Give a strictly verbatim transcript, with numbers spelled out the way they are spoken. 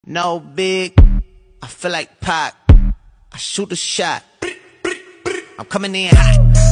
No big, I feel like Pac. I shoot a shot. I'm coming in hot.